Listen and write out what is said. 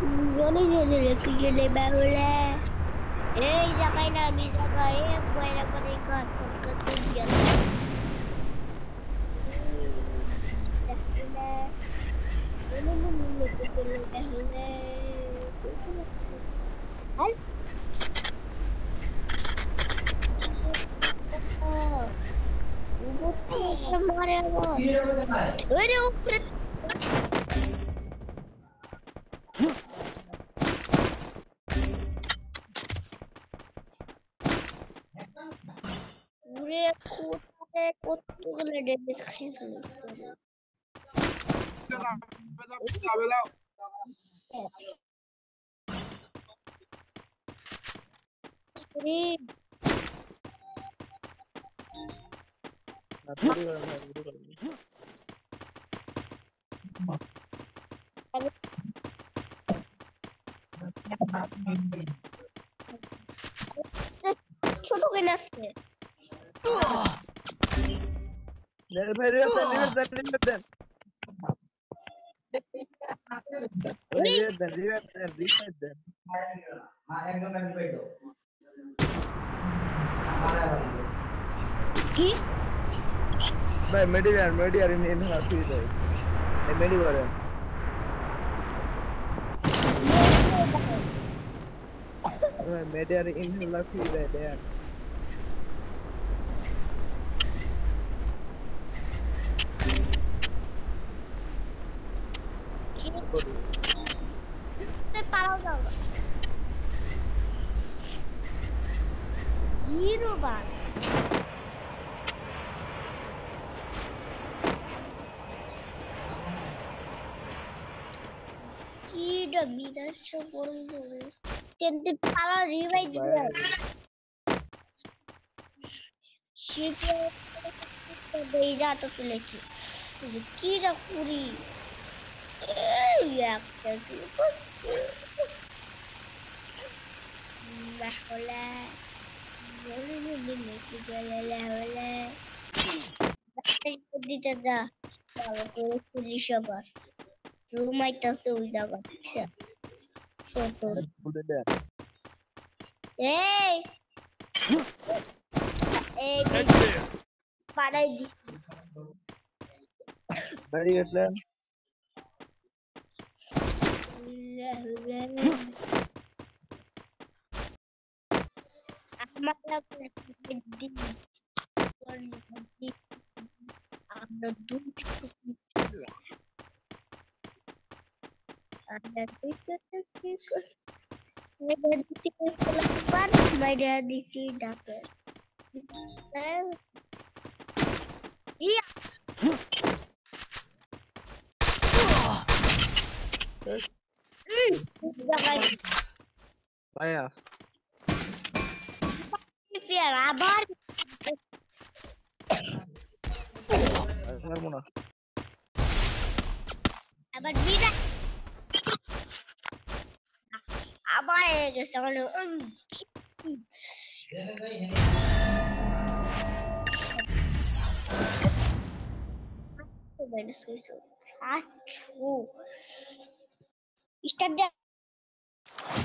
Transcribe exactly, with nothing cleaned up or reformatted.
Johnny Johnny lekijele bahula. Eh, zakai na bizaga eh, buaya kari katok ketubian. Bahula. Johnny Johnny lekijele bahula. Hal. Butuh kemarin bos. Udah upret. Udah kuat kutu kalau dia sekarang. Ini ছোট কেন আছে ভাই revive দেন revive দেন revive দেন revive দেন revive দেন revive দেন কি ভাই মেডিয়ার মেডিয়ার ইন ইন হাসি দেয় এই মেডি করেন ভাই মেডিয়ার ইন লাফি দেয় দেন পালাও যাও জিরো বার কি বিদাস করুন ধরে তেতে পালা রিভাইভ দিবে শিপে বেজা তো চলেছি কি যা পুরি এই একটা কি বাহলা বলে দিলে কি গলা হলা দিতে যা ভালো করে পুলিশ আবার রুমাইতাছে ওই জায়গাটা ছোট এই এই পাড়াই দিছি বাড়ি গেছেন আমার আমরা দুই ছোট ada tikus ada tikus depan ada di sini dapet iya jangan saya biar abar mana abar tidak abar ya selalu menos isso. Acho. Está